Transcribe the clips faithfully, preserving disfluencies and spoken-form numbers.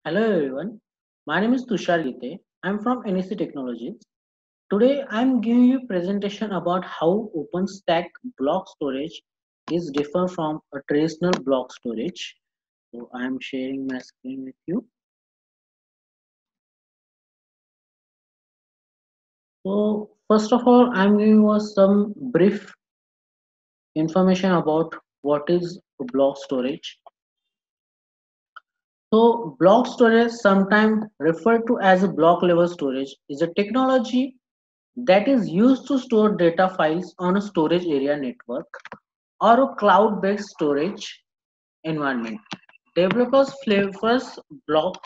Hello everyone, my name is Tushar Gite. I'm from N E C Technologies. Today I'm giving you a presentation about how OpenStack block storage is different from a traditional block storage. So I'm sharing my screen with you. So first of all, I'm giving you some brief information about what is block storage. So block storage, sometimes referred to as a block level storage, is a technology that is used to store data files on a storage area network or a cloud-based storage environment. Developers flavors block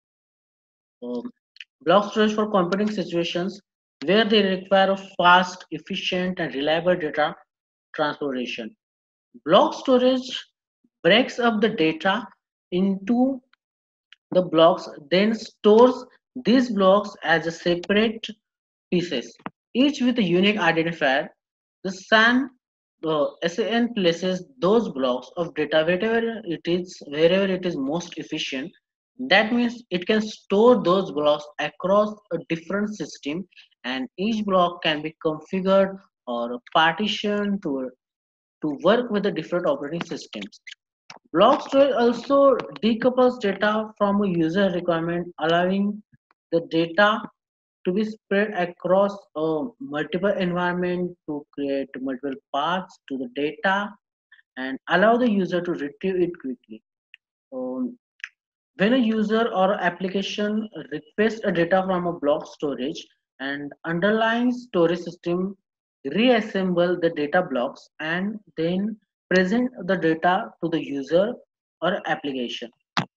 um, block storage for computing situations where they require a fast, efficient, and reliable data transportation. Block storage breaks up the data into the blocks, then stores these blocks as a separate pieces, each with a unique identifier. The SAN uh, SAN places those blocks of data wherever it is, wherever it is most efficient. That means it can store those blocks across a different system, and each block can be configured or partitioned to to work with the different operating systems. Block storage also decouples data from a user requirement, allowing the data to be spread across uh, multiple environment to create multiple paths to the data and allow the user to retrieve it quickly. Um, when a user or application requests a data from a block storage and underlying storage system reassemble the data blocks and then present the data to the user or application.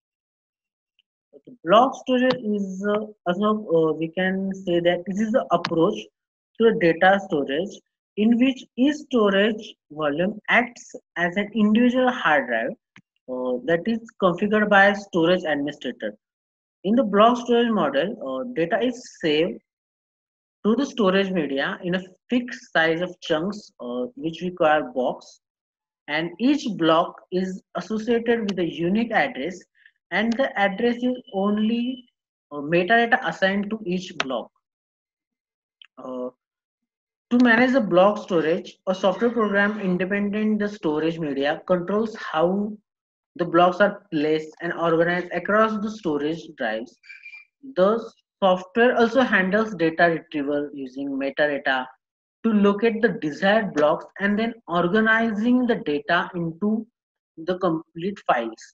Okay, block storage is uh, also uh, we can say that this is the approach to a data storage in which each storage volume acts as an individual hard drive uh, that is configured by a storage administrator. In the block storage model, uh, data is saved to the storage media in a fixed size of chunks uh, which require blocks, and each block is associated with a unique address, and the address is only uh, metadata assigned to each block. Uh, to manage the block storage, a software program independent the storage media controls how the blocks are placed and organized across the storage drives. The software also handles data retrieval using metadata to locate the desired blocks and then organizing the data into the complete files.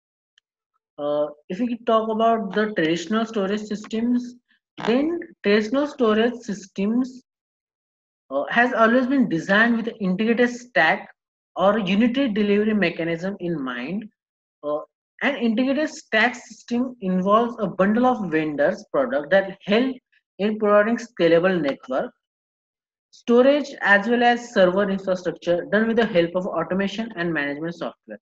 Uh, if we talk about the traditional storage systems, then traditional storage systems uh, has always been designed with an integrated stack or unitary delivery mechanism in mind. Uh, an integrated stack system involves a bundle of vendors product that help in providing scalable network storage as well as server infrastructure done with the help of automation and management software.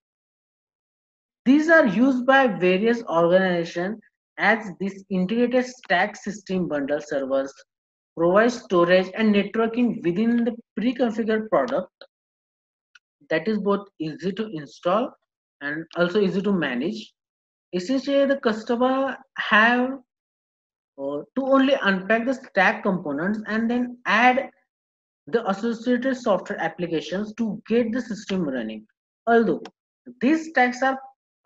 These are used by various organizations as this integrated stack system bundle servers provide storage and networking within the pre-configured product that is both easy to install and also easy to manage. Essentially, the customer have uh, to only unpack the stack components and then add the associated software applications to get the system running. Although these stacks are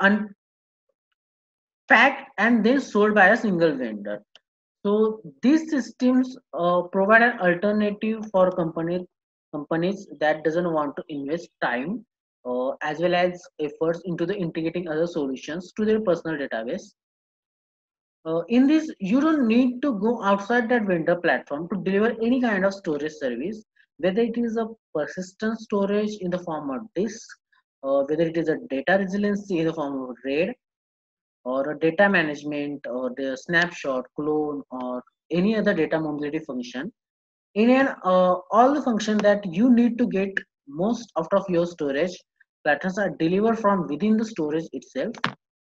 unpacked and then sold by a single vendor. So these systems uh, provide an alternative for companies companies that doesn't want to invest time uh, as well as efforts into the integrating other solutions to their personal database. Uh, in this, you don't need to go outside that vendor platform to deliver any kind of storage service, whether it is a persistent storage in the form of disk, or whether it is a data resiliency in the form of RAID, or a data management, or the snapshot, clone, or any other data mobility function. In an uh, all the function that you need to get most out of your storage, patterns are delivered from within the storage itself.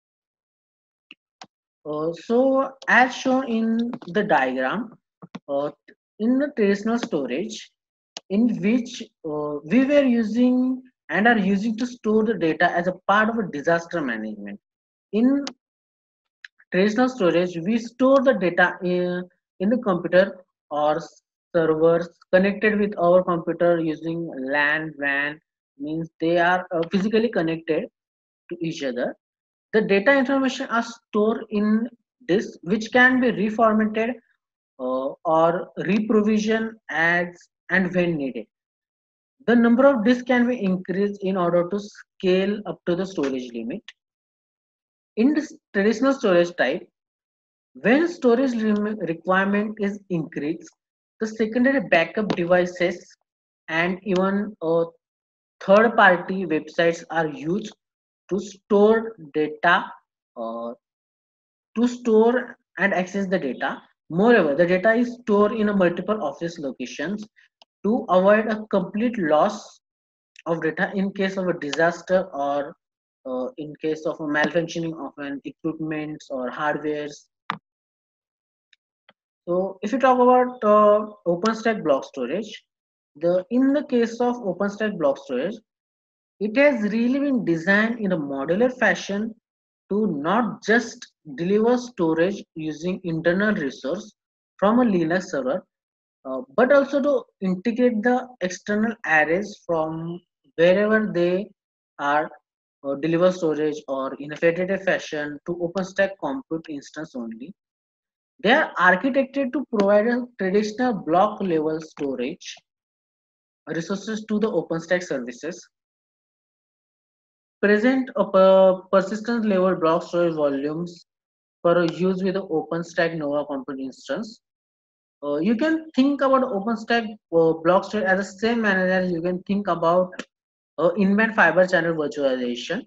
Uh, so as shown in the diagram, uh, in the traditional storage, in which uh, we were using and are using to store the data as a part of a disaster management. In traditional storage, we store the data in, in the computer or servers connected with our computer using LAN, WAN, means they are uh, physically connected to each other. The data information are stored in this, which can be reformatted uh, or reprovisioned as and when needed. The number of disks can be increased in order to scale up to the storage limit. In this traditional storage type, when storage rem- requirement is increased, the secondary backup devices and even uh, third-party websites are used to store data, uh, to store and access the data. Moreover, the data is stored in a multiple office locations to avoid a complete loss of data in case of a disaster or uh, in case of a malfunctioning of an equipment or hardwares. So if you talk about uh, OpenStack block storage, the in the case of OpenStack block storage, it has really been designed in a modular fashion to not just deliver storage using internal resource from a Linux server, uh, but also to integrate the external arrays from wherever they are uh, deliver storage or in a federated fashion to OpenStack compute instance only. They are architected to provide a traditional block level storage resources to the OpenStack services, present a per- persistence level block storage volumes for a use with the OpenStack Nova Compute instance. Uh, you can think about OpenStack uh, block storage as the same manner as you can think about uh, in-band fiber channel virtualization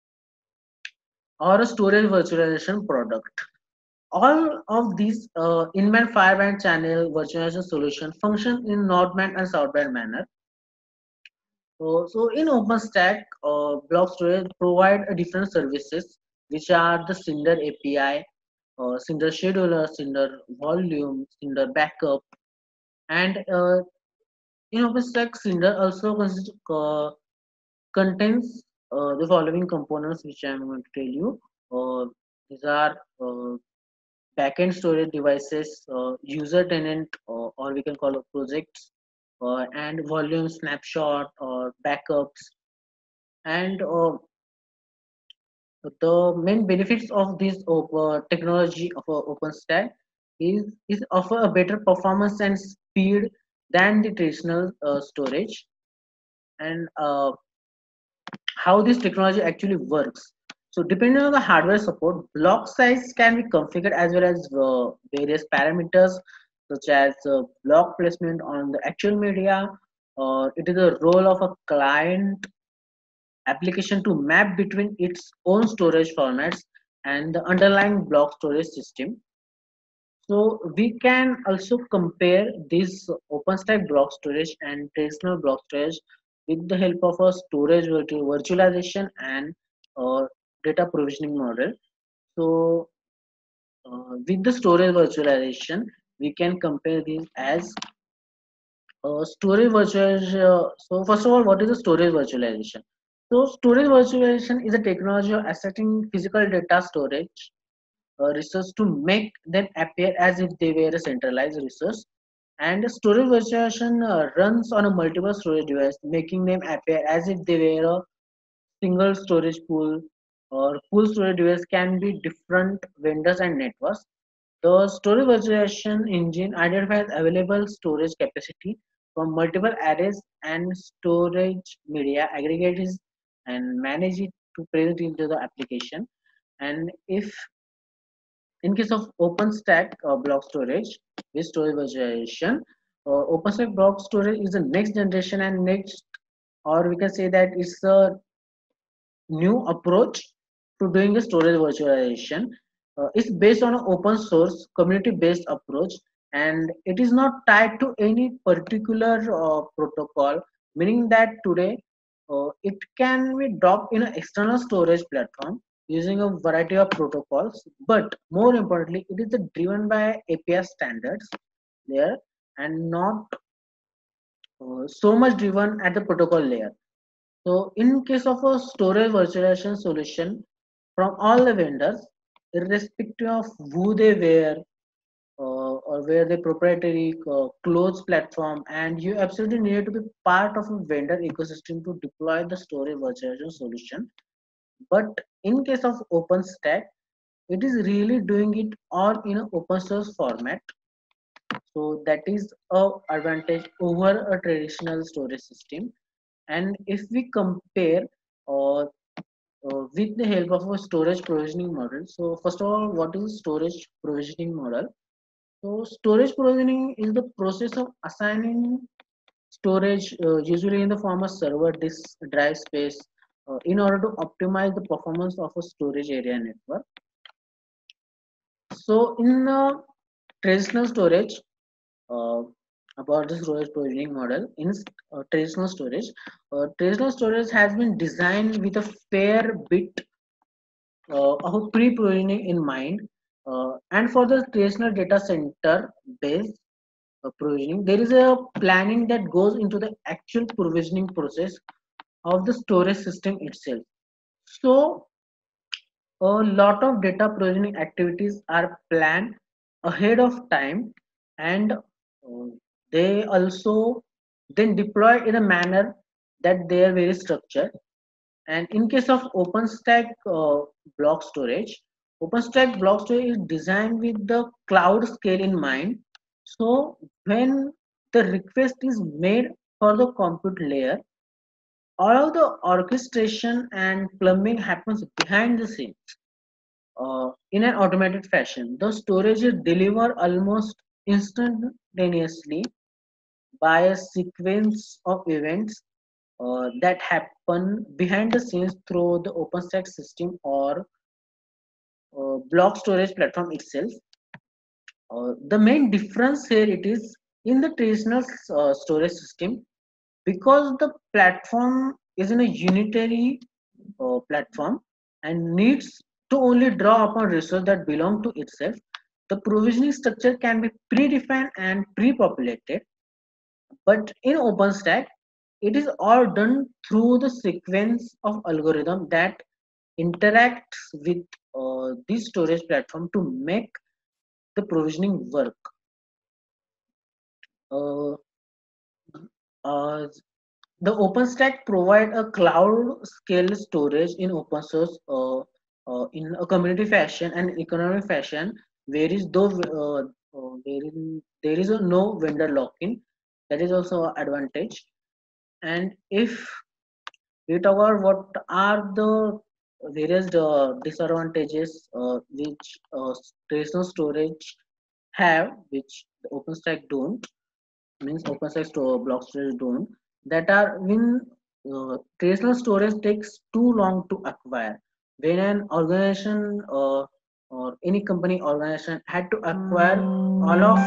or a storage virtualization product. All of these uh, in-band fireband channel virtualization solution function in northbound and southbound manner. So, so in OpenStack, uh, block storage provide a different services which are the Cinder A P I, uh, Cinder scheduler, Cinder volume, Cinder backup, and uh, in OpenStack, Cinder also consist, uh, contains uh, the following components which I am going to tell you. Uh, these are uh, backend storage devices, uh, user tenant, uh, or we can call it projects, uh, and volume snapshot or backups. And uh, the main benefits of this op- uh, technology of uh, OpenStack is is offer a better performance and speed than the traditional uh, storage. And uh, how this technology actually works. So depending on the hardware support, block size can be configured as well as uh, various parameters such as uh, block placement on the actual media, or it is the role of a client application to map between its own storage formats and the underlying block storage system. So we can also compare this OpenStack block storage and traditional block storage with the help of a storage virtu- virtualization and uh, data provisioning model. So uh, with the storage virtualization, we can compare these as uh, storage virtualization. So first of all, what is the storage virtualization? So storage virtualization is a technology of asserting physical data storage uh, resource to make them appear as if they were a centralized resource. And storage virtualization uh, runs on a multiple storage device, making them appear as if they were a single storage pool or pool storage device can be different vendors and networks. The storage virtualization engine identifies available storage capacity from multiple arrays and storage media, aggregates and manage it to present into the application. And if in case of OpenStack uh, block storage with storage virtualization, uh, OpenStack block storage is the next generation and next, or we can say that it's a new approach to doing the storage virtualization. Uh, it's based on an open source, community based approach, and it is not tied to any particular uh, protocol, meaning that today uh, it can be docked in an external storage platform using a variety of protocols, but more importantly, it is driven by A P I standards there and not uh, so much driven at the protocol layer. So in case of a storage virtualization solution from all the vendors, irrespective of who they were, uh, or where the proprietary uh, closed platform, and you absolutely need to be part of a vendor ecosystem to deploy the storage virtualization solution. But in case of OpenStack, it is really doing it all in an open source format. So that is a advantage over a traditional storage system. And if we compare uh, uh, with the help of a storage provisioning model, so first of all, what is storage provisioning model? So storage provisioning is the process of assigning storage, uh, usually in the form of server, disk, drive space, uh, in order to optimize the performance of a storage area network. So in uh, traditional storage, uh, about the storage provisioning model, in uh, traditional storage, uh, traditional storage has been designed with a fair bit uh, of pre-provisioning in mind, uh, and for the traditional data center based uh, provisioning, there is a planning that goes into the actual provisioning process of the storage system itself. So a lot of data provisioning activities are planned ahead of time, and uh, they also then deploy in a manner that they are very structured. And in case of OpenStack uh, block storage, OpenStack block storage is designed with the cloud scale in mind. So when the request is made for the compute layer, all of the orchestration and plumbing happens behind the scenes uh, in an automated fashion. The storage is delivered almost instantaneously by a sequence of events uh, that happen behind the scenes through the OpenStack system or uh, block storage platform itself. Uh, the main difference here it is in the traditional uh, storage system, because the platform is in a unitary uh, platform and needs to only draw upon resources that belong to itself. The provisioning structure can be predefined and pre-populated, but in OpenStack, it is all done through the sequence of algorithm that interacts with uh, this storage platform to make the provisioning work. Uh, uh, the OpenStack provide a cloud scale storage in open source uh, uh, in a community fashion and economic fashion, whereas though uh, uh, there is there is a no vendor lock-in, that is also an advantage. And if we talk about what are the various uh, disadvantages uh, which uh, traditional storage have, which the OpenStack don't, means OpenStack store block storage don't, that are when uh, traditional storage takes too long to acquire. When an organization uh, or any company organization had to acquire all of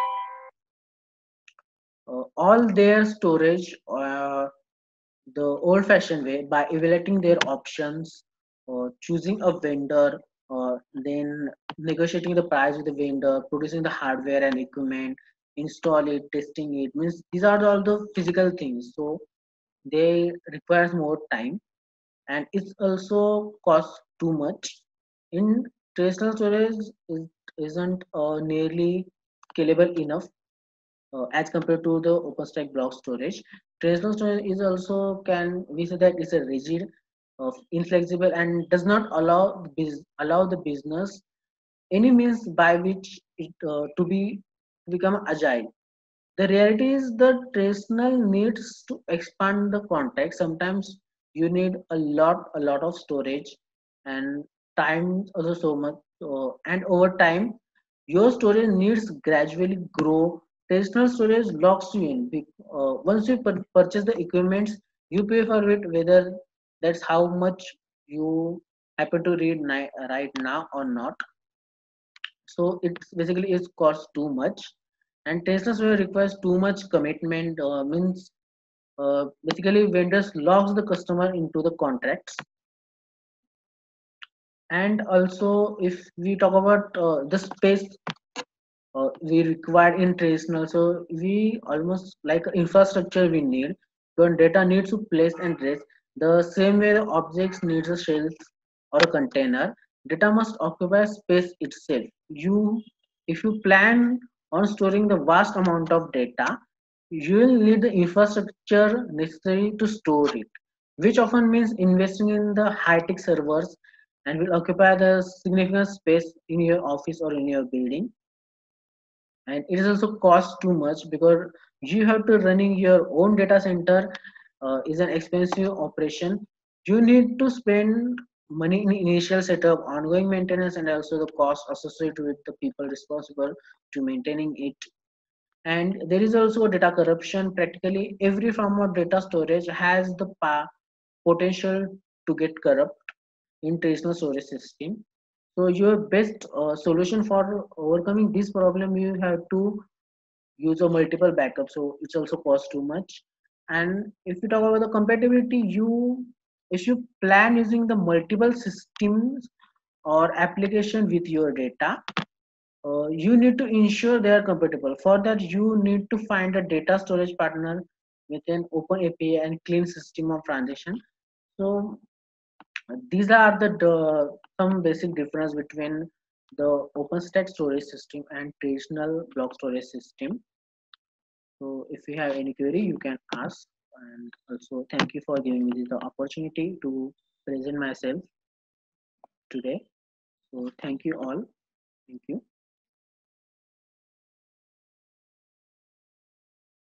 uh, all their storage uh, the old fashioned way by evaluating their options, or choosing a vendor, or then negotiating the price with the vendor, producing the hardware and equipment, install it, testing it, means these are all the physical things, so they requires more time, and it's also cost too much. In traditional storage, it isn't uh, nearly scalable enough uh, as compared to the OpenStack block storage. Traditional storage is also, can we say that, is a rigid, uh, inflexible, and does not allow the bus- allow the business any means by which it uh, to be become agile. The reality is the traditional needs to expand the context. Sometimes you need a lot a lot of storage, and time also so much. Uh, and over time, your storage needs gradually grow. Traditional storage locks you in. Be- Uh, once you pur- purchase the equipments, you pay for it, whether that's how much you happen to read ni- right now or not. So it basically is cost too much, and Tesla software requires too much commitment. Uh, means uh, basically vendors locks the customer into the contracts. And also if we talk about uh, the space uh, we require in traditional, so we almost like infrastructure we need when data needs to place and rest the same way the objects needs a shelf or a container. Data must occupy space itself. You, if you plan on storing the vast amount of data, you will need the infrastructure necessary to store it, which often means investing in the high-tech servers and will occupy the significant space in your office or in your building. And it is also cost too much because you have to running your own data center uh, is an expensive operation. You need to spend money in initial setup, ongoing maintenance, and also the cost associated with the people responsible to maintaining it. And there is also data corruption. Practically every form of data storage has the pa- potential to get corrupt in traditional storage system. So your best uh, solution for overcoming this problem, you have to use a multiple backup. So it's also cost too much. And if you talk about the compatibility, you if you plan using the multiple systems or application with your data, uh, you need to ensure they are compatible. For that, you need to find a data storage partner with an open A P I and clean system of transaction. So uh, these are the, the some basic difference between the OpenStack storage system and traditional block storage system. So if you have any query, you can ask. And also thank you for giving me the opportunity to present myself today. So thank you all. Thank you.